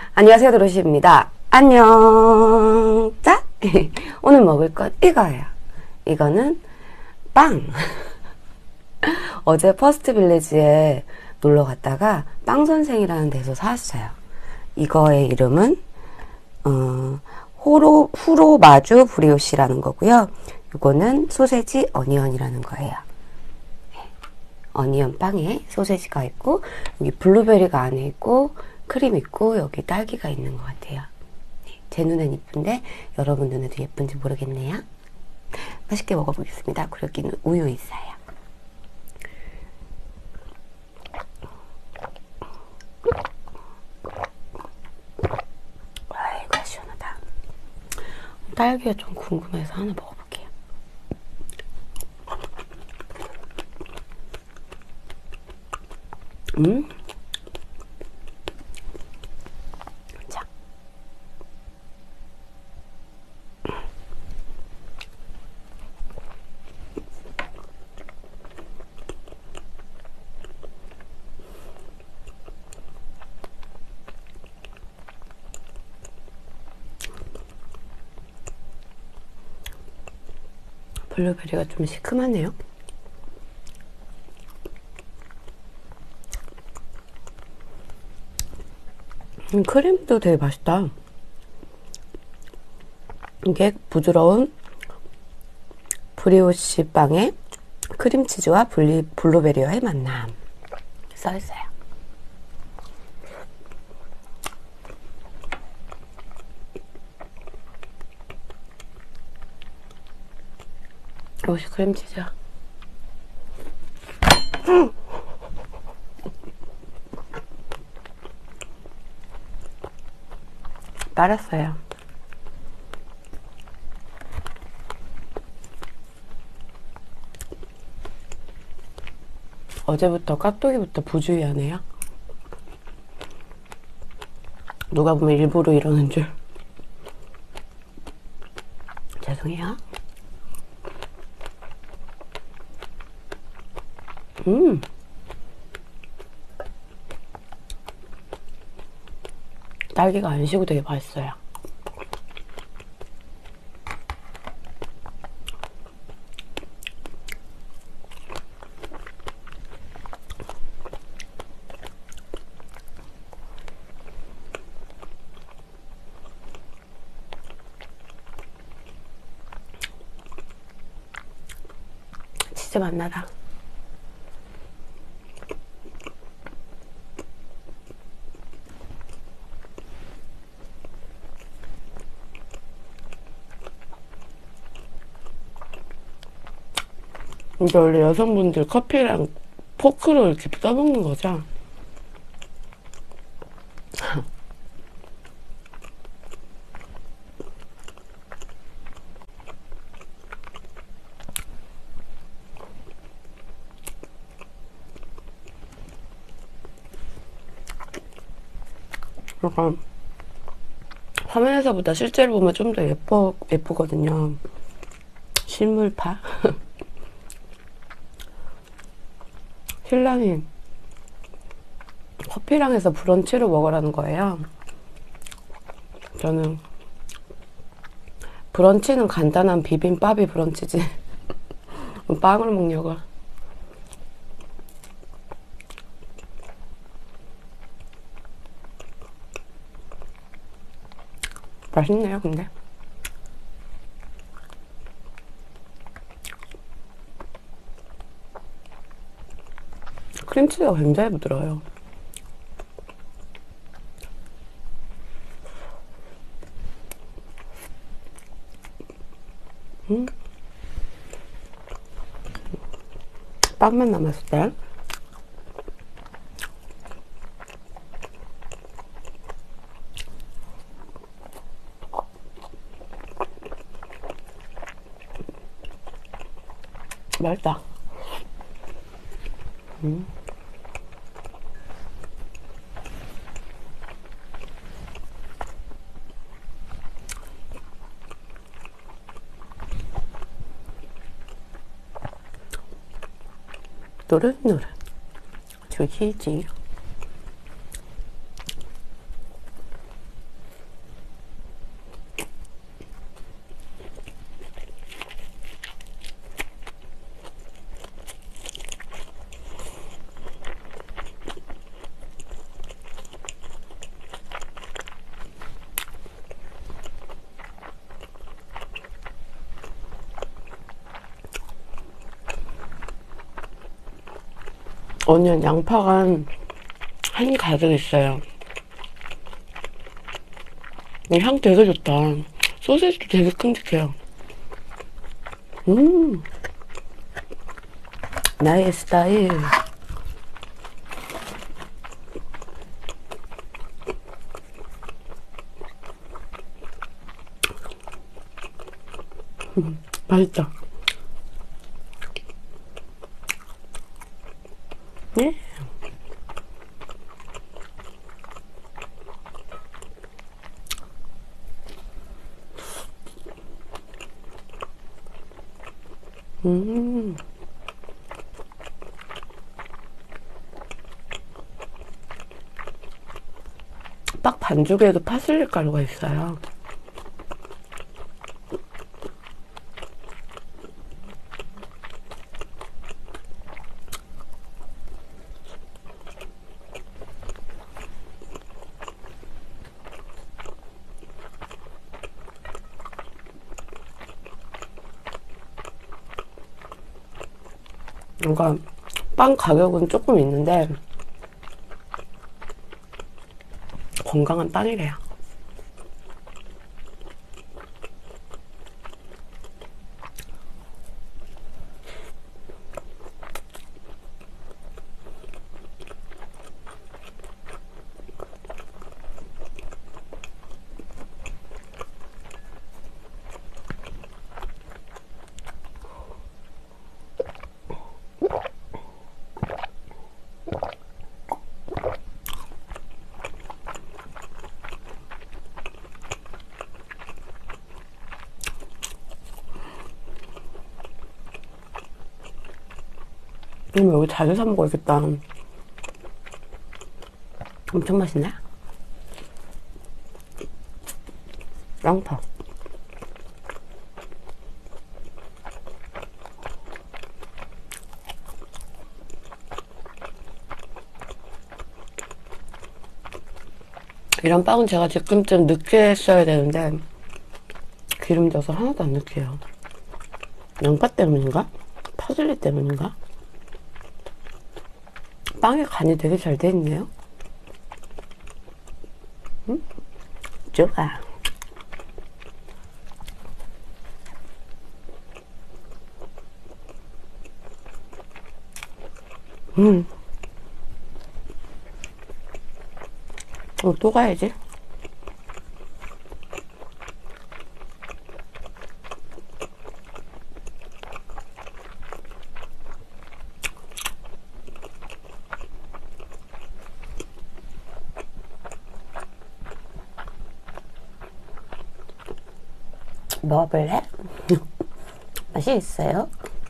안녕하세요, 드로시입니다. 안녕. 자, 오늘 먹을 건 이거예요. 이거는 빵. 어제 퍼스트 빌리지에 놀러 갔다가 빵 선생이라는 데서 사왔어요. 이거의 이름은 후로마주 브리오시라는 거고요. 이거는 소세지 어니언이라는 거예요. 어니언 빵에 소세지가 있고 여기 블루베리가 안에 있고 크림 있고 여기 딸기가 있는 것 같아요. 제 눈엔 이쁜데 여러분 눈에도 예쁜지 모르겠네요. 맛있게 먹어보겠습니다. 그리고 여기는 우유 있어요. 아이고 시원하다. 딸기가 좀 궁금해서 하나 먹어볼게요. 자. 블루베리가 좀 시큼하네요. 크림도 되게 맛있다. 이게 부드러운 브리오시 빵에 크림치즈와 블루베리와의 만남 써있어요. 이것이 크림치즈야. 빨았어요. 어제부터 깍두기부터 부주의하네요. 누가 보면 일부러 이러는 줄. 죄송해요. 딸기가 안 시고 되게 맛있어요. 치즈 맛나다. 이게 원래 여성분들 커피랑 포크로 이렇게 떠먹는 거죠? 약간 화면에서보다 실제로 보면 좀 더 예쁘거든요. 실물파. 신랑이 커피랑 해서 브런치로 먹으라는 거예요. 저는 브런치는 간단한 비빔밥이 브런치지 빵을 먹냐고. 맛있네요 근데. 크림치즈가 굉장히 부드러워요. 빵만 남았을 때 맛있다. 노릇노릇 주시지. 어니언 양파가 한 가득 있어요. 향 되게 좋다. 소세지도 되게 큼직해요. 나의 스타일. 맛있다. 네? 딱 반죽에도 파슬리 가루가 있어요. 뭔가 빵 가격은 조금 있는데 건강한 빵이래요. 여기 자주 사 먹어야겠다. 엄청 맛있네. 양파. 이런 빵은 제가 지금쯤 늦게 했어야 되는데 기름져서 하나도 안 느끼해요. 양파 때문인가? 파슬리 때문인가? 빵에 간이 되게 잘 돼 있네요. 좋아. 또 가야지. 먹어볼래? 맛이 있어요?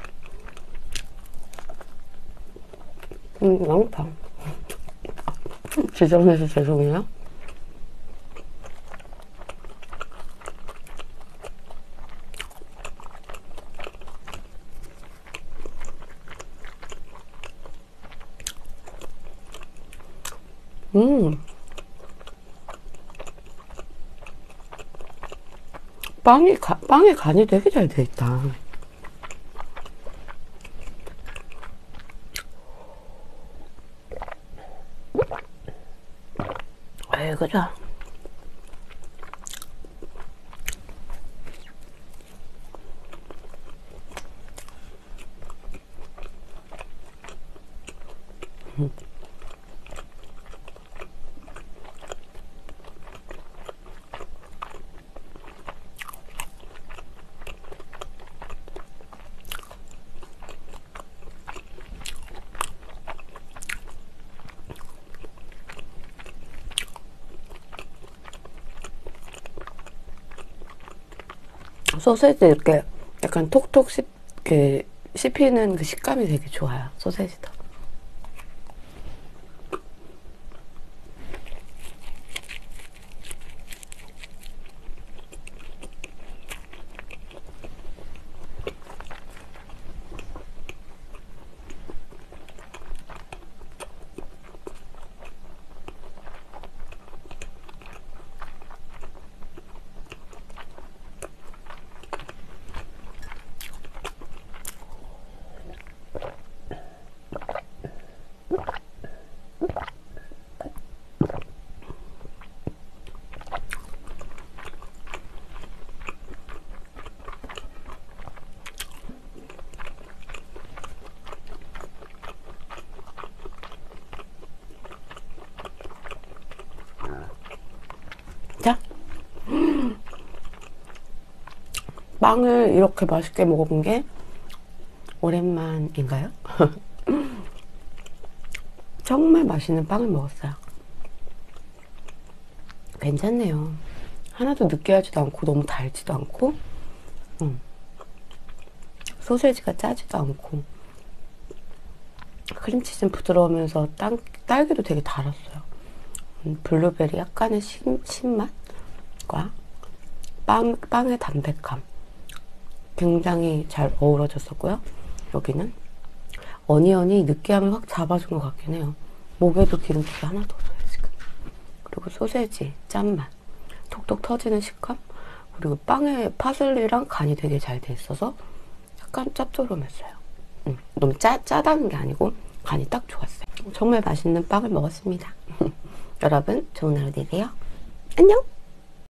양파. 지저분해서 죄송해요. 빵에 간이 되게 잘 돼 있다. 에이, 그죠? 소세지 이렇게 약간 톡톡 씹히는 그 식감이 되게 좋아요. 소세지도. 빵을 이렇게 맛있게 먹어본 게 오랜만인가요? 정말 맛있는 빵을 먹었어요. 괜찮네요. 하나도 느끼하지도 않고 너무 달지도 않고 소세지가 짜지도 않고 크림치즈는 부드러우면서 딸기도 되게 달았어요. 블루베리 약간의 신맛과 빵의 담백함 굉장히 잘 어우러졌었고요. 여기는 어니언이 느끼함을 확 잡아준 것 같긴 해요. 목에도 기름기가 하나도 없어요 지금. 그리고 소세지 짠맛, 톡톡 터지는 식감, 그리고 빵에 파슬리랑 간이 되게 잘 돼 있어서 약간 짭조름했어요. 너무 짜다는 게 아니고 간이 딱 좋았어요. 정말 맛있는 빵을 먹었습니다. 여러분 좋은 하루 되세요. 안녕.